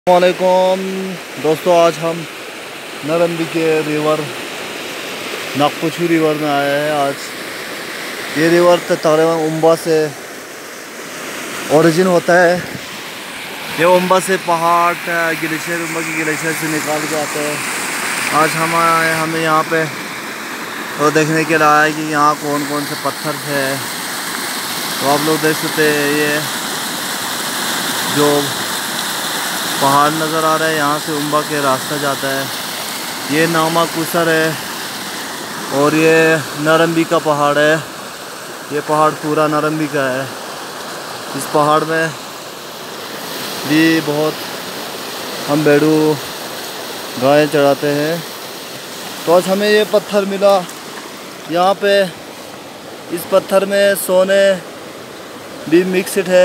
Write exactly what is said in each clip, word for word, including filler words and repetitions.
वालेकुम दोस्तों, आज हम नरंदी के रिवर नागपुछू रिवर में आए हैं। आज ये रिवर तकरीबन उम्बा से ओरिजिन होता है। ये उम्बा से पहाड़ ग्लेशियर उम्बा की ग्लेशियर से निकाल के आते हैं। आज हम आए हमें यहाँ पे तो देखने के लिए आया कि यहाँ कौन कौन से पत्थर है। तो आप लोग देख सकते हैं, ये जो पहाड़ नज़र आ रहा है यहाँ से उम्बा के रास्ता जाता है। ये नामा कुसर है और ये नरंदी का पहाड़ है। ये पहाड़ पूरा नरंदी का है। इस पहाड़ में भी बहुत हम बेड़ू गायें चढ़ाते हैं। तो आज हमें ये पत्थर मिला। यहाँ पे इस पत्थर में सोने भी मिक्सड है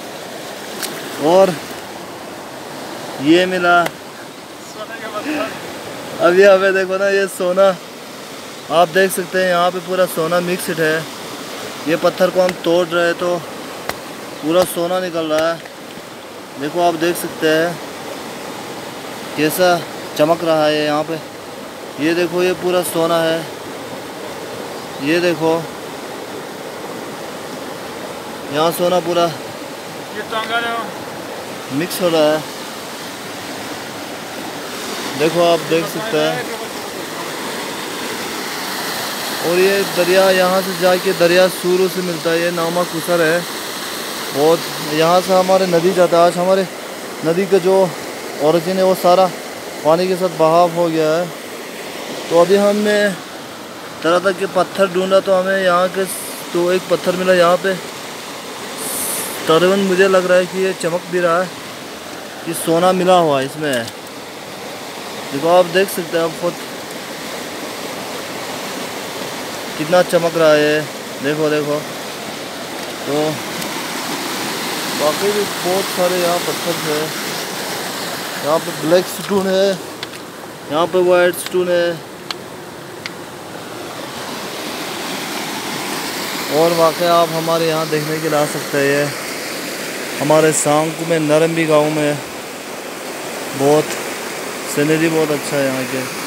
और ये मिला। अब ये हमें देखो ना, ये सोना आप देख सकते हैं, यहाँ पे पूरा सोना मिक्सड है। ये पत्थर को हम तोड़ रहे हैं तो पूरा सोना निकल रहा है। देखो आप देख सकते हैं कैसा चमक रहा है यहाँ पे। ये देखो, ये पूरा सोना है। ये देखो यहाँ सोना पूरा मिक्स हो रहा है। देखो आप देख सकते हैं। और ये दरिया यहाँ से जाके दरिया सूरू से मिलता है। ये नामा कुसर है। बहुत यहाँ से हमारे नदी जाता है। आज हमारे नदी का जो ओरिजिन है वो सारा पानी के साथ बहाव हो गया है। तो अभी हमने तरह तरह के पत्थर ढूंढा तो हमें यहाँ के तो एक पत्थर मिला। यहाँ पे तकरीबन मुझे लग रहा है कि ये चमक भी रहा है कि सोना मिला हुआ है इसमें। देखो आप देख सकते हैं, आप खुद कितना चमक रहा है। देखो देखो तो बाकी भी बहुत सारे यहाँ पत्थर है। यहाँ पे ब्लैक स्टोन है, यहाँ पे वाइट स्टोन है और वाकई आप हमारे यहाँ देखने के लिए आ सकते हैं। हमारे सांग में नरंदी गांव में बहुत सीनरी बहुत अच्छा है यहाँ के।